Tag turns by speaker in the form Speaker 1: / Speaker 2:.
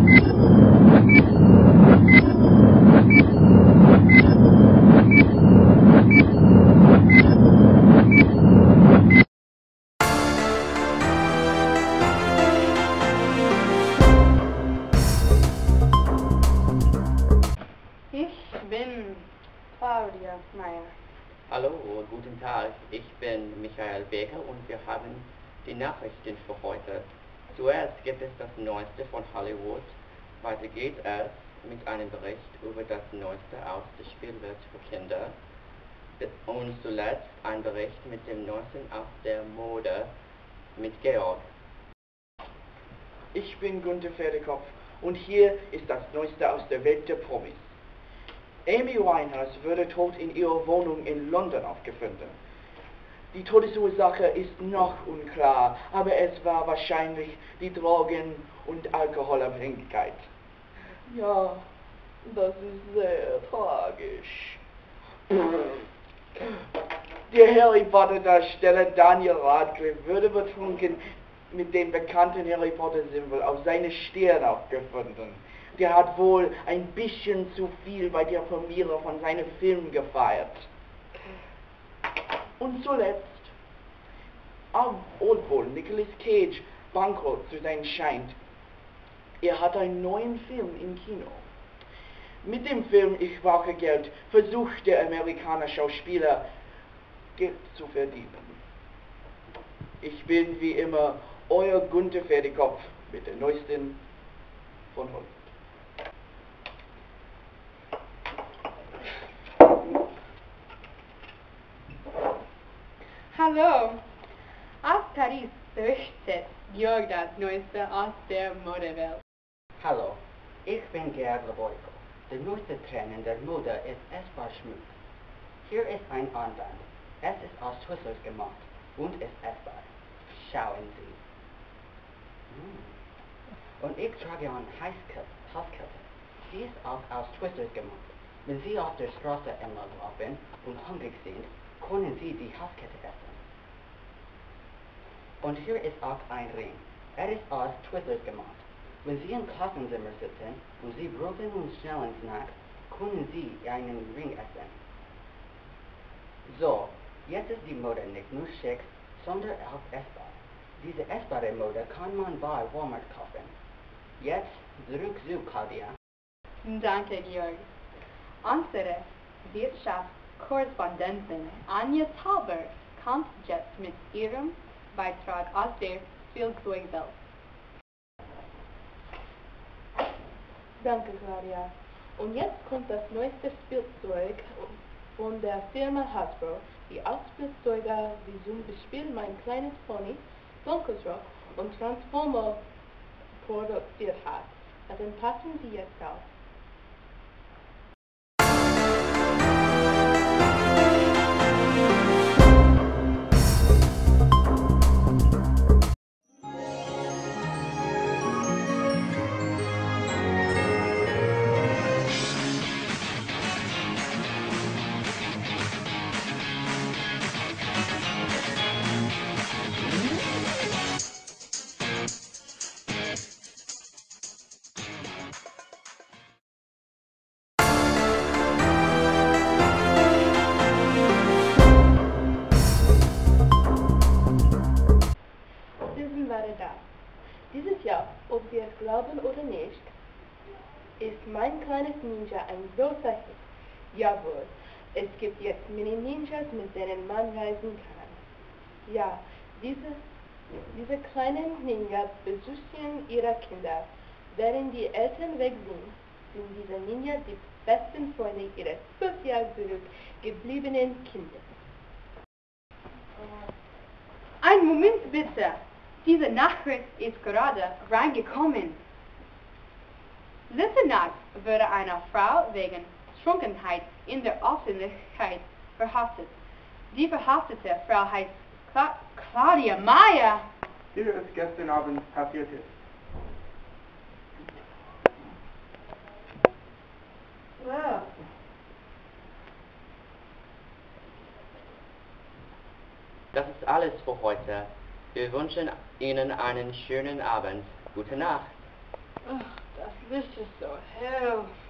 Speaker 1: Hallo, guten Tag. Ich bin Michael Becker und wir haben die Nachrichten für heute. Zuerst gibt es das Neueste von Hollywood. Weiter geht es mit einem Bericht über das Neueste aus der Spielwelt für Kinder. Und zuletzt ein Bericht mit dem Neuesten aus der Mode mit Georg.
Speaker 2: Ich bin Günther Pferdekopf und hier ist das Neueste aus der Welt der Promis. Amy Winehouse wurde tot in ihrer Wohnung in London aufgefunden. Die Todesursache ist noch unklar, aber es war wahrscheinlich die Drogen- und Alkoholabhängigkeit. Ja, das ist sehr tragisch. Der Harry Potter Darsteller Daniel Radcliffe wurde betrunken mit dem bekannten Harry Potter Symbol auf seine Stirn aufgefunden. Der hat wohl ein bisschen zu viel bei der Premiere von seinem Film gefeiert. Und zuletzt, obwohl Nicolas Cage bankrott zu sein scheint, er hat einen neuen Film im Kino. Mit dem Film Ich brauche Geld versucht der Amerikaner Schauspieler Geld zu verdienen. Ich bin wie immer euer Günther Pferdekopf mit der Neuesten von Hollywood.
Speaker 3: Hallo, aus Paris berichtet Jorge das Neueste aus der Modewelt.
Speaker 1: Hallo, ich bin Jorge Laborico. Der neueste Trend in der Mode ist essbar Schmuck. Hier ist ein Armband. Es ist aus Twizzlers gemacht und ist essbar. Schauen Sie. Und ich trage eine Halskette. Sie ist auch aus Twizzlers gemacht. Wenn Sie auf der Straße entlang laufen und hungrig sind, können Sie die Halskette essen. Und hier ist auch ein Ring. Er ist aus Twizzlers gemacht. Wenn Sie im Klassenzimmer sitzen und Sie brauchen einen schnellen Snack, können Sie einen Ring essen. So, jetzt ist die Mode nicht nur schick, sondern auch essbar. Diese essbare Mode kann man bei Walmart kaufen. Jetzt zurück zu Claudia.
Speaker 3: Danke, Georg. Unsere Wirtschaftskorrespondentin Anja Talbert kommt jetzt mit ihrem Beitrag aus der Spielzeugwelt.
Speaker 4: Danke, Claudia. Und jetzt kommt das neueste Spielzeug von der Firma Hasbro, die auch Spielzeuge wie zum Beispiel Mein kleines Pony, Funkosrock und Transformer produziert hat. Also passen Sie jetzt auf. Dieses Jahr, ob wir es glauben oder nicht, ist Mein kleines Ninja ein großer Hit. Jawohl, es gibt jetzt Mini-Ninjas, mit denen man reisen kann. Ja, diese kleinen Ninjas besuchen ihre Kinder. Während die Eltern weg sind diese Ninjas die besten Freunde ihres 5 Jahre zurückgebliebenen Kindes.
Speaker 3: Einen Moment bitte. Diese Nachricht ist gerade reingekommen. Letzte Nacht wurde eine Frau wegen Trunkenheit in der Öffentlichkeit verhaftet. Die verhaftete Frau heißt Claudia Meyer.
Speaker 2: Hier ist gestern Abend passiert ist.
Speaker 3: Wow.
Speaker 1: Das ist alles für heute. Wir wünschen Ihnen einen schönen Abend. Gute Nacht.
Speaker 4: Ach, das
Speaker 3: Ew.